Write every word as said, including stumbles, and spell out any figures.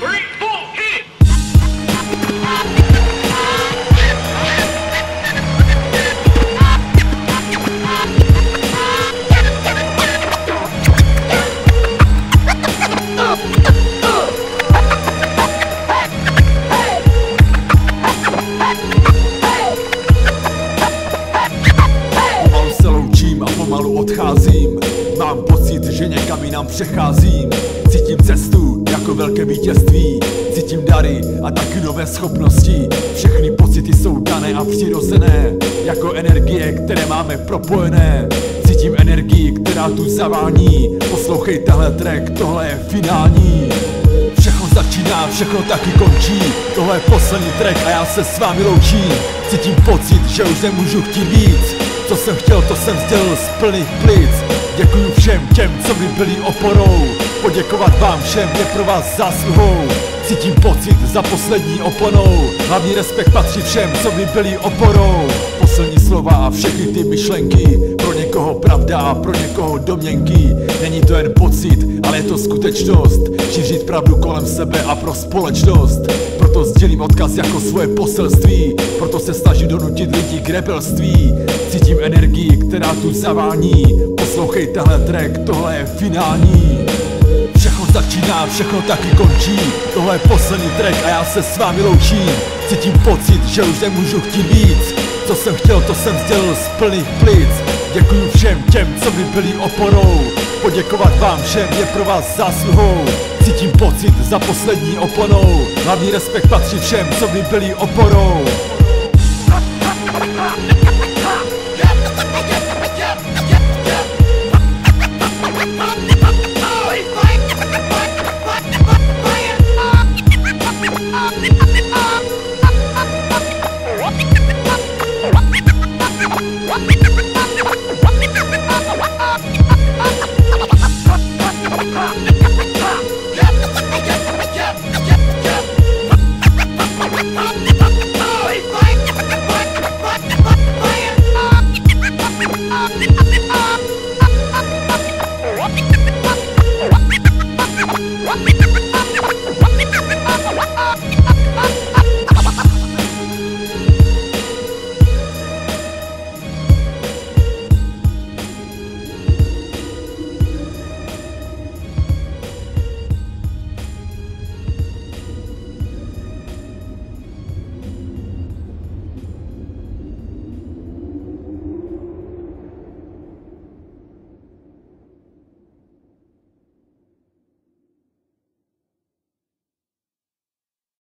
Pomalu odcházím, mám pocit, že někam jinam přecházím. Cítím cestu jako velké vítězství, cítím dary a taky nové schopnosti. Všechny pocity jsou dané a přirozené, jako energie, které máme propojené. Cítím energii, která tu zavání, poslouchej tenhle track, tohle je finální. Všechno začíná, všechno taky končí, tohle je poslední track a já se s vámi loučím. Cítím pocit, že už nemůžu chtít víc. Co jsem chtěl, to jsem sdělil z plných plic. Děkuju všem těm, co mi byli oporou. Poděkovat vám všem je pro vás zásluhou. Cítím pocit za poslední oponou. Hlavní respekt patří všem, co mi byli oporou. Poslední slova a všechny ty myšlenky, pro někoho pravda a pro někoho domněnky. Není to jen pocit, ale je to skutečnost. Šířit pravdu kolem sebe a pro společnost. Proto sdělím odkaz jako svoje poselství. Proto se snažím donutit lidi k rebelství. Cítím energii, která tu zavání. Poslouchej tenhle track, tohle je finální. Všechno začíná, všechno taky končí. Tohle je poslední track a já se s vámi loučím. Cítím pocit, že už nemůžu chtít víc. Co jsem chtěl, to jsem sdělil z plných plic. Děkuju všem těm, co mi byli oporou. Poděkovat vám všem je pro vás zásluhou. Cítím pocit za poslední oponou. Hlavní respekt patří všem, co mi byli oporou.